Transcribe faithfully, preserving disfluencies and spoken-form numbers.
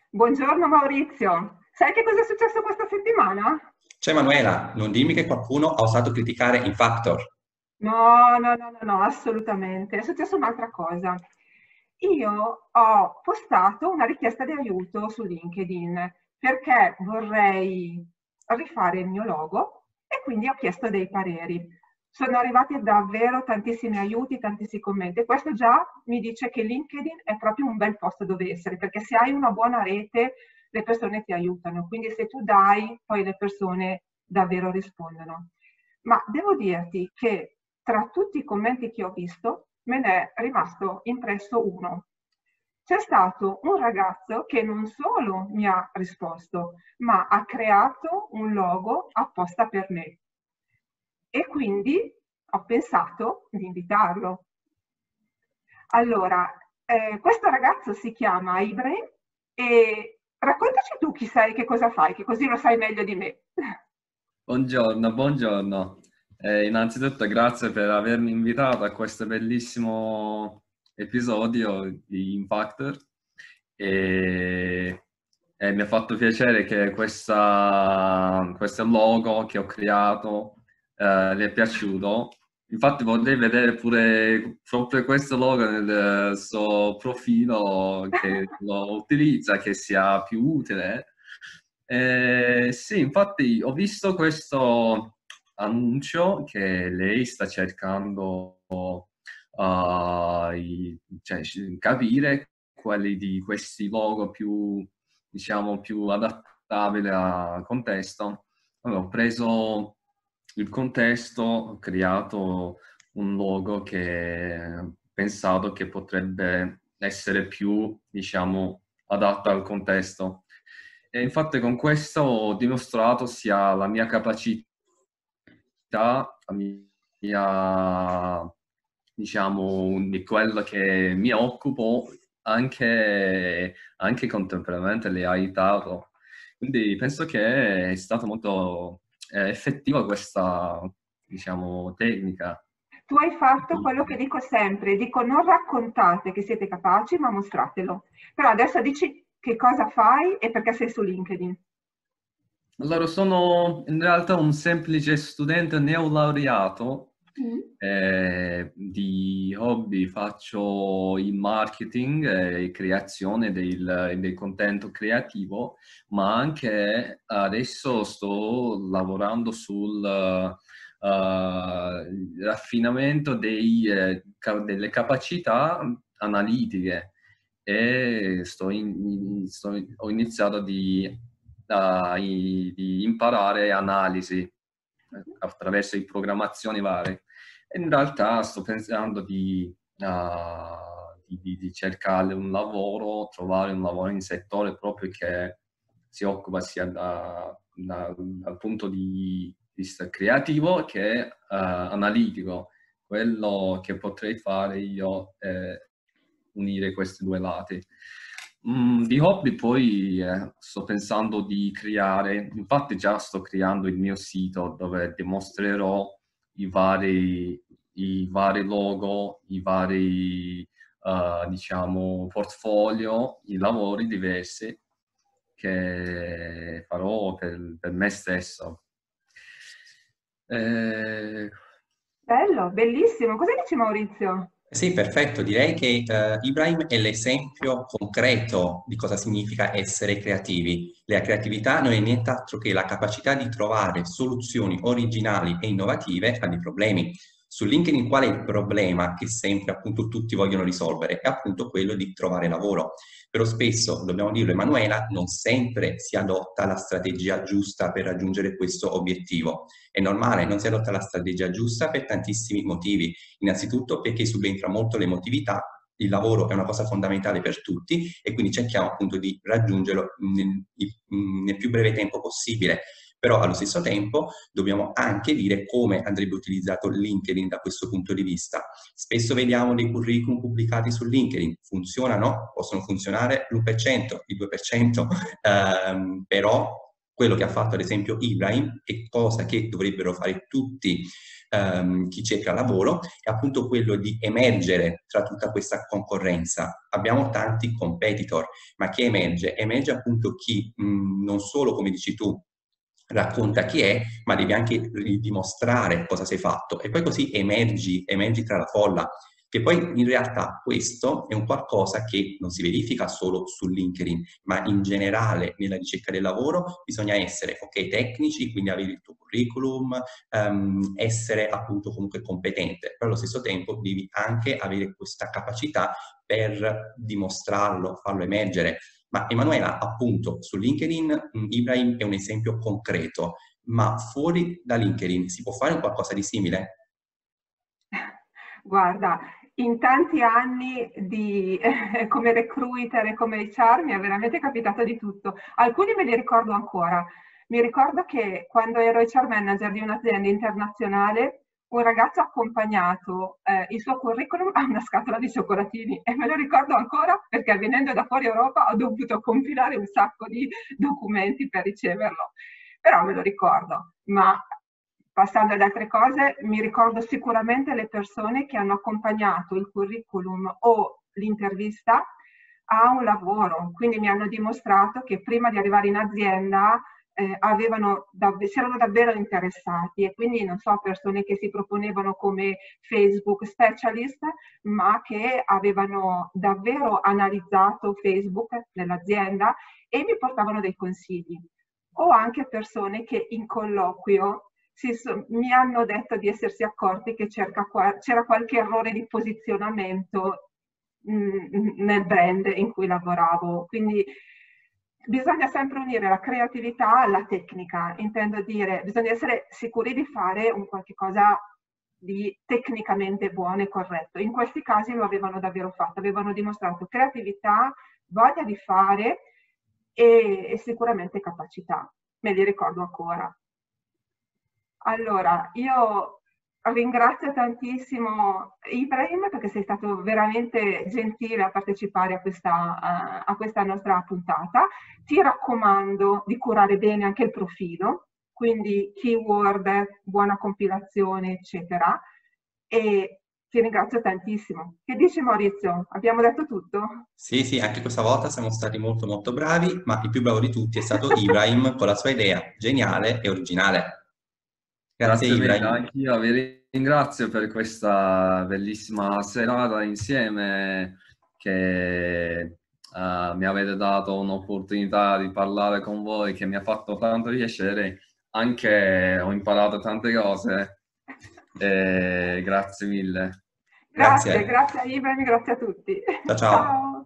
Buongiorno Maurizio, sai che cosa è successo questa settimana? Cioè, Manuela, non dimmi che qualcuno ha osato criticare Infactor. No, no, no, no, no, assolutamente. È successa un'altra cosa. Io ho postato una richiesta di aiuto su LinkedIn perché vorrei rifare il mio logo e quindi ho chiesto dei pareri. Sono arrivati davvero tantissimi aiuti, tantissimi commenti e questo già mi dice che LinkedIn è proprio un bel posto dove essere, perché se hai una buona rete le persone ti aiutano, quindi se tu dai, poi le persone davvero rispondono. Ma devo dirti che tra tutti i commenti che ho visto, me ne è rimasto impresso uno. C'è stato un ragazzo che non solo mi ha risposto, ma ha creato un logo apposta per me. E quindi ho pensato di invitarlo. Allora, eh, questo ragazzo si chiama Ibrahim e raccontaci tu chi sei, che cosa fai, che così lo sai meglio di me. Buongiorno, buongiorno. Eh, innanzitutto grazie per avermi invitato a questo bellissimo episodio di Impactor e, e mi ha fatto piacere che questa, questo logo che ho creato eh, le è piaciuto. Infatti vorrei vedere pure proprio questo logo nel suo profilo che lo utilizza, che sia più utile. Eh, sì, infatti ho visto questo annuncio che lei sta cercando uh, i- cioè, capire quali di questi logo più, diciamo, più adattabili al contesto. Allora, ho preso il contesto, ho creato un logo che ho pensato che potrebbe essere più, diciamo, adatto al contesto. E infatti con questo ho dimostrato sia la mia capacità, la mia, diciamo, di quello che mi occupo, anche, anche contemporaneamente le ha aiutato. Quindi penso che è stata molto eh, effettiva questa, diciamo, tecnica. Tu hai fatto quello che dico sempre, dico non raccontate che siete capaci, ma mostratelo. Però adesso dici che cosa fai e perché sei su LinkedIn. Allora, sono in realtà un semplice studente neolaureato Mm. eh, di hobby, faccio il marketing e creazione del, del contenuto creativo, ma anche adesso sto lavorando sul eh, raffinamento dei, eh, ca- delle capacità analitiche e sto in- sto- ho iniziato di, da- i- di imparare analisi eh, attraverso le programmazioni varie. E in realtà sto pensando di, ah, di- di- di cercare un lavoro, trovare un lavoro in settore proprio che si occupa sia da- da- dal punto di vista creativo che eh, analitico. Quello che potrei fare io è unire questi due lati. Mm, di hobby poi eh, sto pensando di creare, infatti già sto creando il mio sito dove dimostrerò i vari, i vari logo, i vari, eh, diciamo, portfolio, i lavori diversi che farò per, per me stesso. Eh, Bello, bellissimo. Cosa dici Maurizio? Sì, perfetto. Direi che eh, Ibrahim è l'esempio concreto di cosa significa essere creativi. La creatività non è nient'altro che la capacità di trovare soluzioni originali e innovative a dei problemi. Su LinkedIn qual è il problema che sempre appunto tutti vogliono risolvere? È appunto quello di trovare lavoro. Però spesso, dobbiamo dirlo, Emanuela, non sempre si adotta la strategia giusta per raggiungere questo obiettivo. È normale, non si adotta la strategia giusta per tantissimi motivi. Innanzitutto perché subentra molto l'emotività, il lavoro è una cosa fondamentale per tutti e quindi cerchiamo appunto di raggiungerlo nel, nel più breve tempo possibile. Però allo stesso tempo dobbiamo anche dire come andrebbe utilizzato LinkedIn da questo punto di vista. Spesso vediamo dei curriculum pubblicati su LinkedIn, funzionano, possono funzionare l'uno per cento, il due per cento, ehm, però quello che ha fatto ad esempio Ibrahim è cosa che dovrebbero fare tutti ehm, chi cerca lavoro, è appunto quello di emergere tra tutta questa concorrenza. Abbiamo tanti competitor, ma chi emerge? Emerge appunto chi mh, non solo, come dici tu, racconta chi è, ma devi anche dimostrare cosa sei fatto e poi così emergi, emergi tra la folla. Che poi in realtà questo è un qualcosa che non si verifica solo su LinkedIn, ma in generale nella ricerca del lavoro bisogna essere, ok, tecnici, quindi avere il tuo curriculum, um, essere appunto comunque competente, però allo stesso tempo devi anche avere questa capacità per dimostrarlo, farlo emergere. Ma Emanuela, appunto, su LinkedIn Ibrahim è un esempio concreto, ma fuori da LinkedIn si può fare qualcosa di simile? Guarda, in tanti anni di, eh, come recruiter e come H R mi è veramente capitato di tutto. Alcuni me li ricordo ancora. Mi ricordo che quando ero H R manager di un'azienda internazionale, un ragazzo ha accompagnato eh, il suo curriculum a una scatola di cioccolatini e me lo ricordo ancora perché venendo da fuori Europa ho dovuto compilare un sacco di documenti per riceverlo. Però me lo ricordo, ma passando ad altre cose, mi ricordo sicuramente le persone che hanno accompagnato il curriculum o l'intervista a un lavoro, quindi mi hanno dimostrato che prima di arrivare in azienda eh, avevano dav- si erano davvero interessati e quindi non so, persone che si proponevano come Facebook specialist, ma che avevano davvero analizzato Facebook nell'azienda e mi portavano dei consigli. O anche persone che in colloquio si so, mi hanno detto di essersi accorti che c'era qualche errore di posizionamento mh, nel brand in cui lavoravo. Quindi bisogna sempre unire la creatività alla tecnica. Intendo dire, bisogna essere sicuri di fare un qualche cosa di tecnicamente buono e corretto. In questi casi lo avevano davvero fatto, avevano dimostrato creatività, voglia di fare e, e sicuramente capacità. Me li ricordo ancora. Allora, io ringrazio tantissimo Ibrahim perché sei stato veramente gentile a partecipare a questa, a questa nostra puntata. Ti raccomando di curare bene anche il profilo, quindi keyword, buona compilazione, eccetera. E ti ringrazio tantissimo. Che dici Maurizio? Abbiamo detto tutto? Sì, sì, anche questa volta siamo stati molto molto bravi, ma il più bravo di tutti è stato Ibrahim con la sua idea geniale e originale. Grazie, Grazie mille, Ibrahim. anch'io vi ringrazio per questa bellissima serata insieme che uh, mi avete dato un'opportunità di parlare con voi che mi ha fatto tanto piacere, anche ho imparato tante cose e grazie mille. Grazie, Grazie. grazie a Ibrahim, grazie a tutti. Ciao ciao. Ciao.